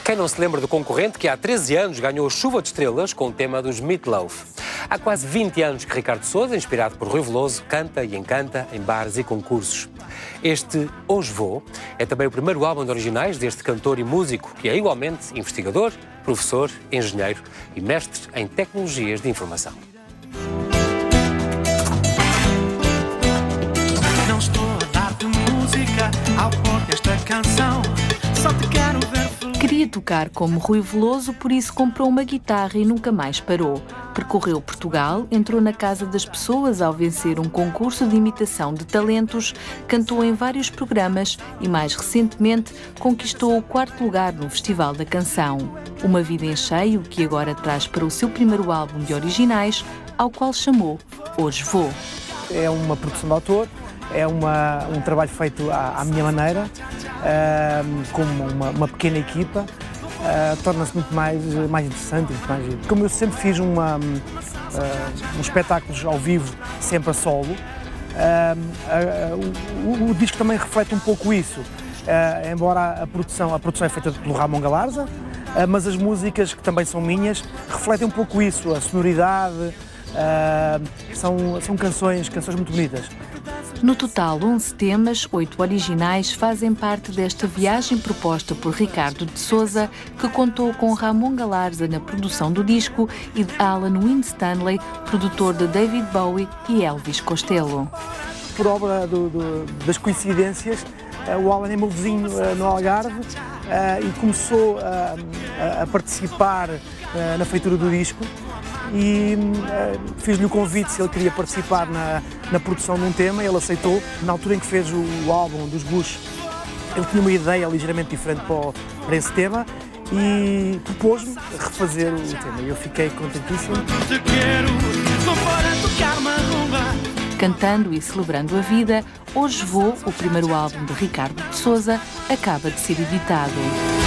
Quem não se lembra do concorrente que há 13 anos ganhou Chuva de Estrelas com o tema dos Meat Loaf? Há quase 20 anos que Ricardo Sousa, inspirado por Rui Veloso, canta e encanta em bares e concursos. Este Hoje Vou é também o primeiro álbum de originais deste cantor e músico, que é igualmente investigador, professor, engenheiro e mestre em tecnologias de informação. Não estou a dar-te música ao pôr desta canção, só te quero ver feliz. Queria tocar como Rui Veloso, por isso comprou uma guitarra e nunca mais parou. Percorreu Portugal, entrou na casa das pessoas ao vencer um concurso de imitação de talentos, cantou em vários programas e, mais recentemente, conquistou o 4º lugar no Festival da Canção. Uma vida em cheio que agora traz para o seu primeiro álbum de originais, ao qual chamou Hoje Vou. É uma produção de autor, é um trabalho feito à minha maneira, com uma pequena equipa, torna-se muito mais interessante, muito mais giro. Como eu sempre fiz uns espetáculos ao vivo, sempre a solo, o disco também reflete um pouco isso, embora a produção é feita pelo Ramon Galarza, mas as músicas, que também são minhas, refletem um pouco isso, a sonoridade, são canções muito bonitas. No total, 11 temas, 8 originais, fazem parte desta viagem proposta por Ricardo de Sousa, que contou com Ramon Galarza na produção do disco e de Alan Winstanley, produtor de David Bowie e Elvis Costello. Por obra das coincidências, o Alan é meu vizinho no Algarve e começou a participar na feitura do disco. E fiz-lhe o convite se ele queria participar na produção de um tema, ele aceitou. Na altura em que fez o álbum dos Bush, ele tinha uma ideia ligeiramente diferente para esse tema e propôs-me refazer o tema. Eu fiquei contentíssimo. Cantando e celebrando a vida, Hoje Vou, o primeiro álbum de Ricardo de Sousa, acaba de ser editado.